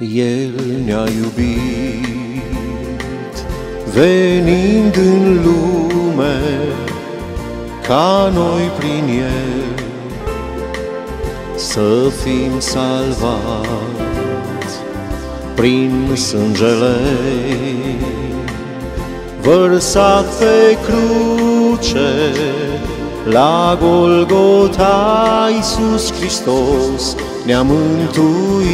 El ne-a iubit, venind în lume, ca noi prin El să fim salvați prin sângele vărsat pe cruce. La Golgota Iisus Hristos ne-a mântuit,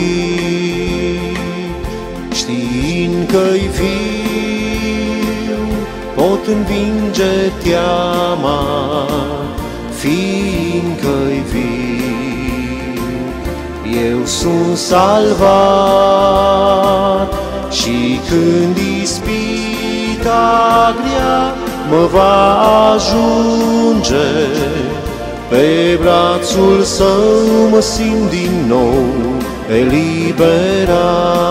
știind că-i viu, pot învinge teama, fiindcă-i viu. Eu sunt salvat și când ispita grea mă va ajunge, pe brațul Său mă simt din nou eliberat.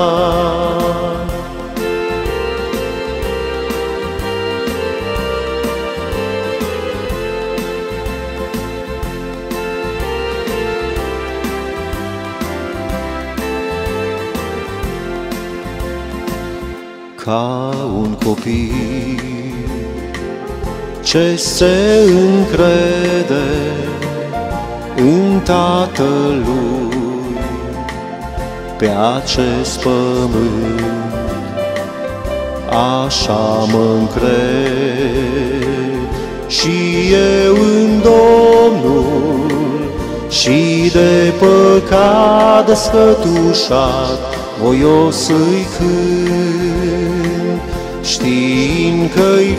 Ca un copil ce se încrede în Tatălui pe acest pământ, așa mă încred și eu în Domnul, și de păcat descătușat voios îi cânt, știind că-i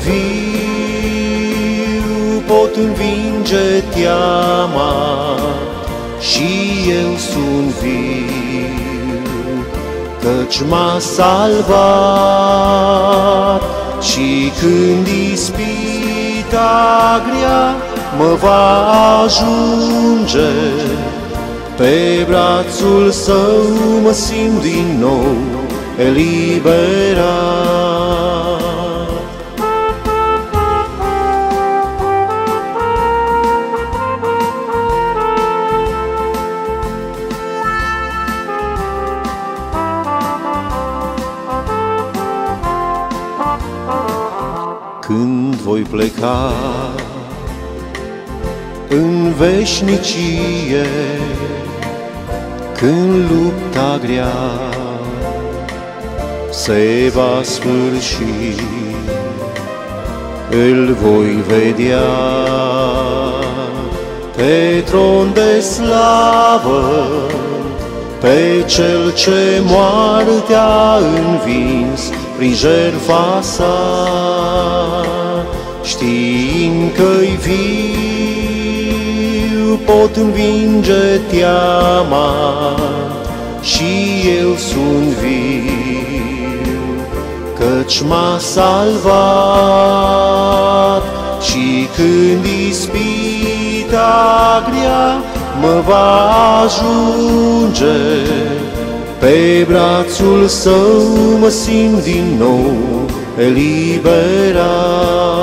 viu, pot învinge teama, și eu sunt viu, căci m-a salvat. Și când ispita grea mă va ajunge, pe brațul Său mă simt din nou eliberat. Când voi pleca în veșnicie, când lupta grea se va sfârși, îl voi vedea pe tron de slavă, pe Cel ce moartea a învins prin jertfa Sa, știind că-i viu, pot învinge teama, și eu sunt viu, căci m-a salvat. Și când ispita grea mă va ajunge, pe brațul Său mă simt din nou eliberat.